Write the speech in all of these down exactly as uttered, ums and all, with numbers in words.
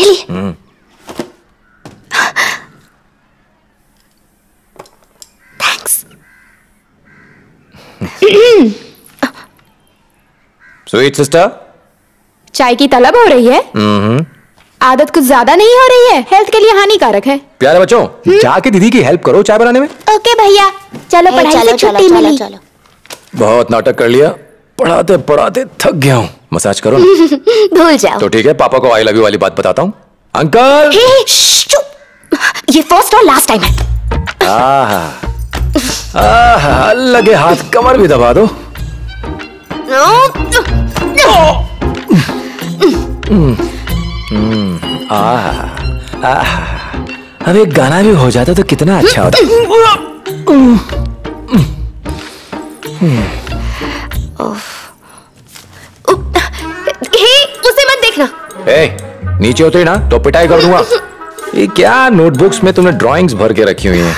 Really? Thanks. Sweet sister? चाय की तलब हो रही है? हम्म। आदत कुछ ज्यादा नहीं हो रही है? हेल्थ के लिए हानिकारक है। प्यारे बच्चों, जाके दीदी की हेल्प करो चाय बनाने में। ओके भैया, चलो पढ़ाई से छुट्टी मिली। बहुत नाटक कर लिया, पढ़ाते पढ़ाते थक गया हूँ। मसाज करो ना। भूल जाओ। तो ठीक है, पापा को आई लव यू वाली बात बताता हूँ। अंकल। हे, चुप। ये फर्स्ट और लास्ट टाइम है। आहा, आहा, लगे हाथ कमर भी दबा दो। आहा, आहा, अब एक गाना भी हो जाता तो कितना अच्छा होता। हे, उसे मत देखना। ए, नीचे उतरी ना तो पिटाई कर दूंगा। ये क्या नोटबुक्स में तुमने ड्राइंग्स भर के रखी हुई हैं?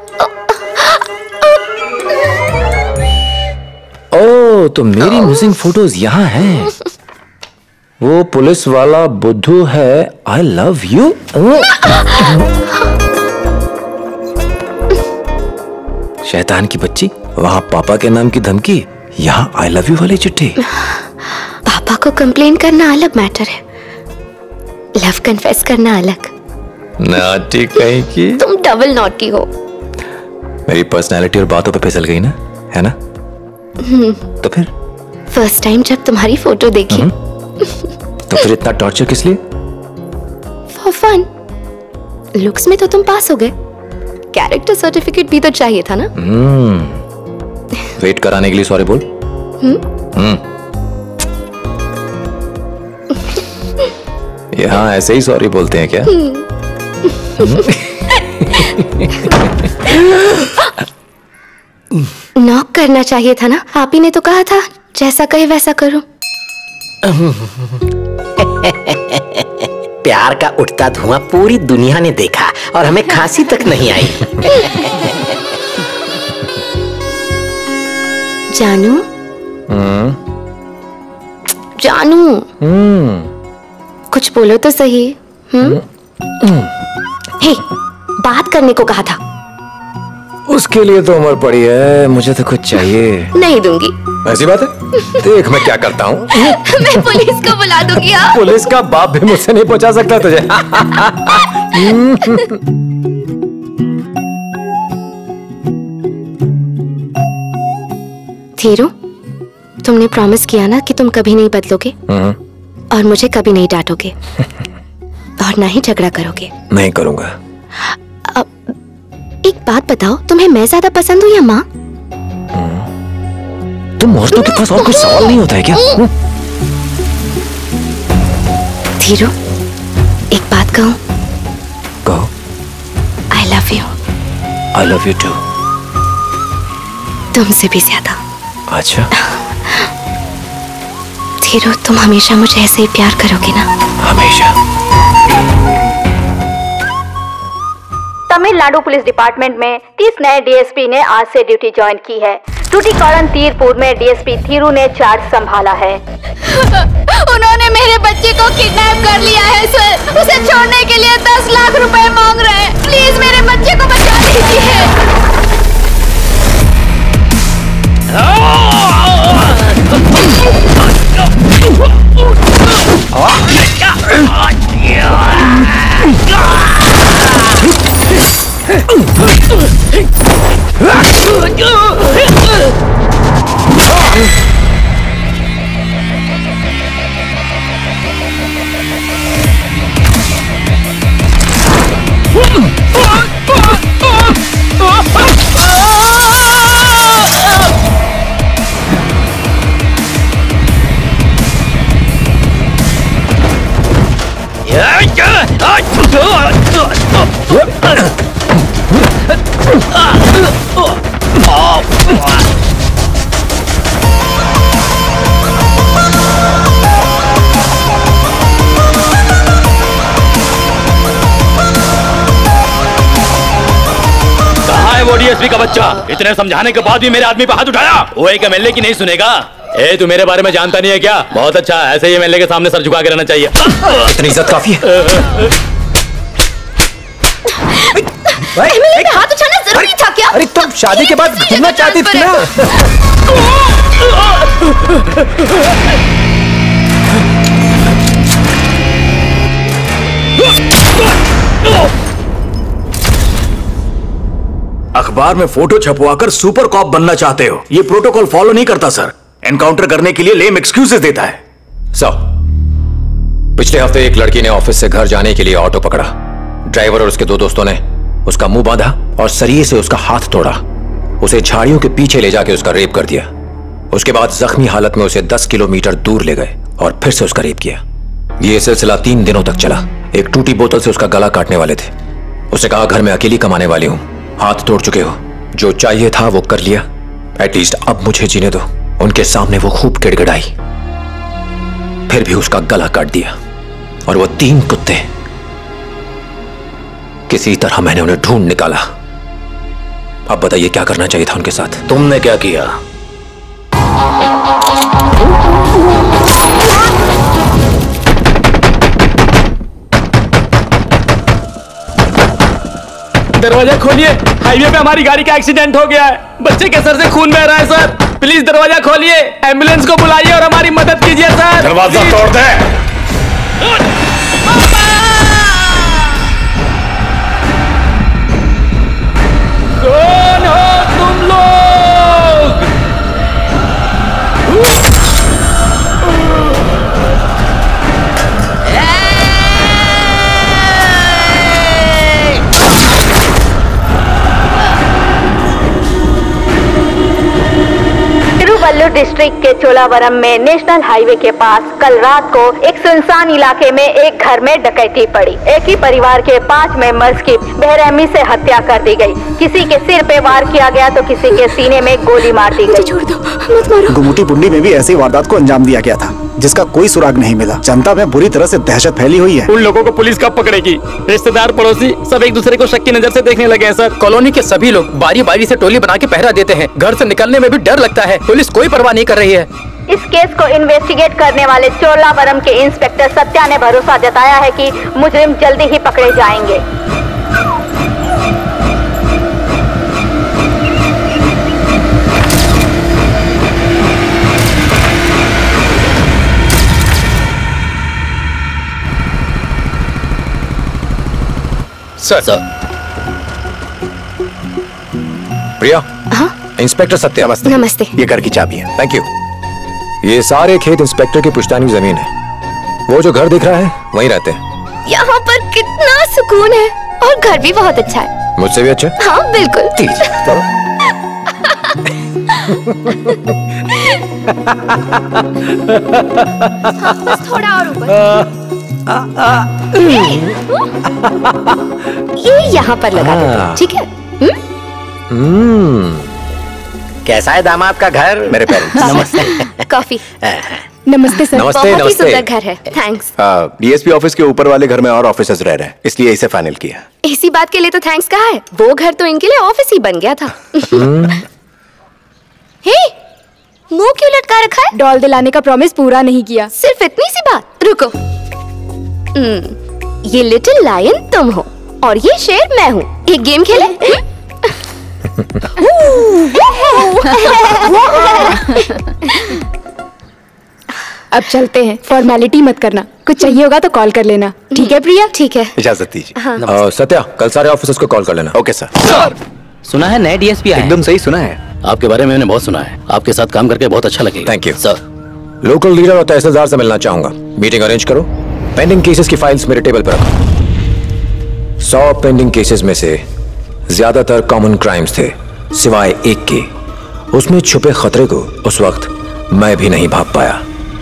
ओह, तो मेरी मिसिंग फोटोज यहाँ हैं। वो पुलिस वाला बुद्धू है आई लव यू। शैतान की बच्ची, वहां पापा के नाम की धमकी, यहाँ आई लव यू वाली चिट्ठी। पापा को कंप्लेन करना अलग मैटर है, लव कन्फेस करना अलग। नॉटी कहीं की। तुम डबल नॉटी हो। मेरी पर्सनालिटी और बातों पे फिसल गई ना, है ना? तो फिर फर्स्ट टाइम जब तुम्हारी फोटो देखी। तो फिर इतना टॉर्चर किस लिए? For fun. लुक्स में तो तुम पास हो गए, कैरेक्टर सर्टिफिकेट भी तो चाहिए था ना। हम्म। वेट कराने के लिए सॉरी बोल। हम्म। यहाँ ऐसे ही सॉरी बोलते हैं क्या? नॉक करना चाहिए था ना, आप ही ने तो कहा था जैसा कहे वैसा करो। प्यार का उठता धुआं पूरी दुनिया ने देखा और हमें खांसी तक नहीं आई। जानू। हम्म। जानू। हम्म। कुछ बोलो तो सही। हम्म। हे, बात करने को कहा था। उसके लिए तो उम्र पड़ी है, मुझे तो कुछ चाहिए। नहीं दूंगी। ऐसी बात है? देख मैं क्या करता हूँ। मैं पुलिस को बुला दूंगी। पुलिस का बाप भी मुझसे नहीं पहुंचा सकता तुझे। थीरू, तुमने प्रॉमिस किया ना कि तुम कभी नहीं बदलोगे और मुझे कभी नहीं डांटोगे और ना ही झगड़ा करोगे। नहीं करूंगा। एक बात बताओ, तुम्हें मैं ज्यादा पसंद हूँ या माँ? तुम औरतों के पास और कुछ सवाल नहीं होता है क्या? थीरू, एक बात कहूँ? कहो। I love you. I love you too. तुमसे भी ज्यादा। अच्छा। थीरू, तुम हमेशा मुझे ऐसे ही प्यार करोगे ना? हमेशा। तमिलनाडु पुलिस डिपार्टमेंट में तीस नए डीएसपी ने आज से ड्यूटी ज्वाइन की है। टूटीकारण तीरपुर में डीएसपी थीरू ने चार्ज संभाला है। उन्होंने मेरे बच्चे को किडनैप कर लिया है सर। उसे छोड़ने के लिए दस लाख रुपए मांग रहे हैं। प्लीज मेरे बच्चे को बचा लीजिए। डीएसपी का बच्चा, इतने समझाने के बाद भी मेरे आदमी पे हाथ उठाया। वो एक एमएलए की नहीं सुनेगा। ए तू मेरे बारे में जानता नहीं है क्या? बहुत अच्छा, ऐसे ही एमएलए के सामने सर झुका के रहना चाहिए। इतनी इज्जत काफी है। एमएलए पे हाथ उठाना जरूरी था क्या? अरे तुम शादी के बाद घूमना चाहती थी ना? अखबार में फोटो छपवाकर सुपर कॉप बनना चाहते हो? ये प्रोटोकॉल फॉलो नहीं करता सर। एनकाउंटर करने के लिए लेम एक्सक्यूजेस देता है। सर, पिछले हफ्ते एक लड़की ने ऑफिस से घर जाने के लिए ऑटो पकड़ा। ड्राइवर और उसके दो दोस्तों ने उसका मुंह बांधा और सरिये से उसका हाथ तोड़ा। उसे झाड़ियों के पीछे ले जाके उसका रेप कर दिया। उसके बाद जख्मी हालत में उसे दस किलोमीटर दूर ले गए और फिर से उसका रेप किया। यह सिलसिला तीन दिनों तक चला। एक टूटी बोतल से उसका गला काटने वाले थे। उसे कहा, घर में अकेली कमाने वाली हूं, हाथ तोड़ चुके हो, जो चाहिए था वो कर लिया, एटलीस्ट अब मुझे जीने दो। उनके सामने वो खूब गिड़गिड़ाई, फिर भी उसका गला काट दिया। और वो तीन कुत्ते, किसी तरह मैंने उन्हें ढूंढ निकाला। अब बताइए क्या करना चाहिए था उनके साथ? तुमने क्या किया? दरवाजा खोलिए, हाईवे पे हमारी गाड़ी का एक्सीडेंट हो गया है। बच्चे के सर से खून बह रहा है सर। प्लीज दरवाजा खोलिए, एम्बुलेंस को बुलाइए और हमारी मदद कीजिए सर। दरवाजा तोड़ दे। कौन हो तुम लोग? तिरुवल्लुर डिस्ट्रिक्ट के चोलावरम में नेशनल हाईवे के पास कल रात को एक सुनसान इलाके में एक घर में डकैती पड़ी। एक ही परिवार के पांच मेंबर्स की बेरहमी से हत्या कर दी गई। किसी के सिर पे वार किया गया तो किसी के सीने में गोली मार दी गई। छोड़ दो, मत मारो। गुमुटी पुंडी में भी ऐसी वारदात को अंजाम दिया गया था, जिसका कोई सुराग नहीं मिला। जनता में बुरी तरह से दहशत फैली हुई है। उन लोगों को पुलिस कब पकड़ेगी? रिश्तेदार पड़ोसी सब एक दूसरे को शक की नजर से देखने लगे हैं सर। कॉलोनी के सभी लोग बारी बारी से टोली बना के पहरा देते हैं। घर से निकलने में भी डर लगता है। पुलिस कोई परवाह नहीं कर रही है। इस केस को इन्वेस्टिगेट करने वाले चोलावरम के इंस्पेक्टर सत्या ने भरोसा जताया है कि मुजरिम जल्दी ही पकड़े जाएंगे। Sir, sir. प्रिया। हाँ? इंस्पेक्टर सत्या। नमस्ते। नमस्ते। ये घर की चाबी है। Thank you. ये सारे खेत इंस्पेक्टर की पुश्तैनी जमीन है। वो जो घर दिख रहा है वहीं रहते हैं। यहाँ पर कितना सुकून है और घर भी बहुत अच्छा है। मुझसे भी अच्छा? हाँ बिल्कुल। चलो। हाँ, बस थोड़ा और ऊपर। ये यहाँ पर लगा देते, ठीक है? हम्म। कैसा है दामाद का घर? मेरे पेरेंट्स। नमस्ते। कॉफी। नमस्ते सर। नमस्ते, बहुत ही नमस्ते। सुंदर घर है। थैंक्स। डीएसपी ऑफिस के ऊपर वाले घर में और ऑफिसर्स रह रहे हैं, इसलिए इसे फाइनल किया। इसी बात के लिए तो थैंक्स कहा है। वो घर तो इनके लिए ऑफिस ही बन गया था। हे, मुंह क्यों लटका रखा है? डॉल दिलाने का प्रॉमिस पूरा नहीं किया। सिर्फ इतनी सी बात? रुको। हम्म, ये लिटिल लायन तुम हो और ये शेर मैं हूँ। एक गेम खेले? अब चलते हैं। फॉर्मेलिटी मत करना, कुछ चाहिए होगा तो कॉल कर लेना। ठीक है प्रिया? ठीक है। इजाजत दीजिए। हाँ। आ, सत्या, कल सारे ऑफिसर्स को कॉल कर लेना। Okay sir. सुना है नए डीएसपी आए हैं। एकदम सही सुना है। आपके बारे में मैंने बहुत सुना है। आपके साथ काम करके बहुत अच्छा लगेगा। Thank you sir. Local leader और तहसीलदार से मिलना चाहूंगा। मीटिंग अरेंज करो। पेंडिंग केसेस की फाइल्स मेरे टेबल पर रखो। सौ पेंडिंग केसेस में से ज्यादातर कॉमन क्राइम्स थे, सिवाय एक के। उसमें छुपे खतरे को उस वक्त मैं भी नहीं भाप पाया।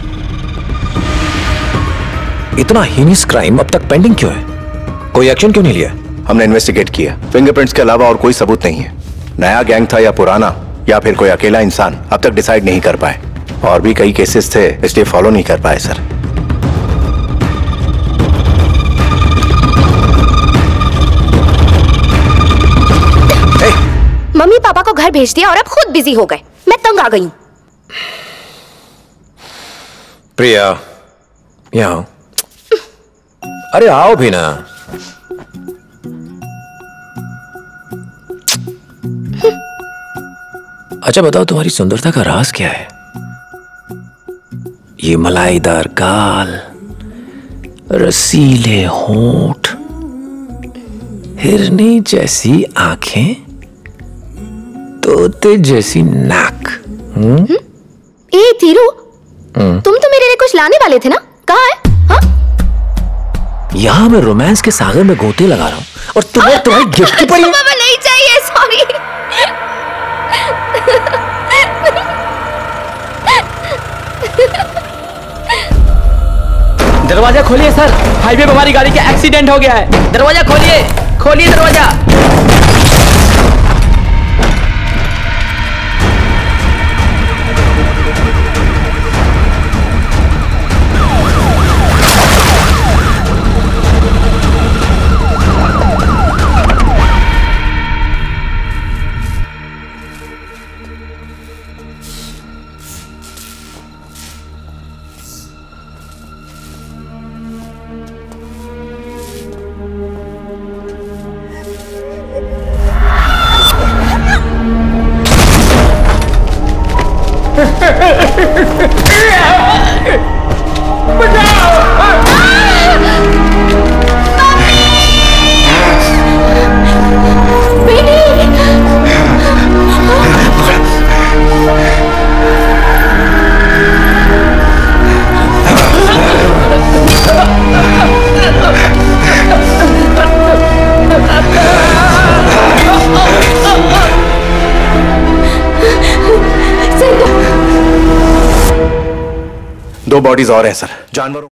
इतना हीनियस क्राइम अब तक पेंडिंग क्यों है? कोई एक्शन क्यों नहीं लिया? हमने इन्वेस्टिगेट किया, फिंगरप्रिंट्स के अलावा और कोई सबूत नहीं है। नया गैंग था या पुराना, या फिर कोई अकेला इंसान, अब तक डिसाइड नहीं कर पाए। और भी कई केसेस थे, इसलिए फॉलो नहीं कर पाए सर। मम्मी पापा को घर भेज दिया और अब खुद बिजी हो गए। मैं तंग आ गई हूँ। प्रिया, यहाँ आओ। अरे आओ भी ना। अच्छा बताओ, तुम्हारी सुंदरता का राज क्या है? ये मलाईदार गाल, रसीले होंठ, हिरनी जैसी आंखें, तोते जैसी नाक। हम्म? ए धीरू, तुम तो मेरे लिए कुछ लाने वाले थे ना? कहाँ है? हाँ? यहाँ मैं रोमांस के सागर में गोते लगा रहा हूँ और तुम्हें तुम्हारी गिफ्ट की पड़ी। पापा नहीं चाहिए, सॉरी। दरवाजा खोलिए सर, हाईवे पे हमारी गाड़ी का एक्सीडेंट हो गया है। दरवाजा खोलिए, खोलिए दरवाजा। दो बॉडीज और हैं सर, जानवरों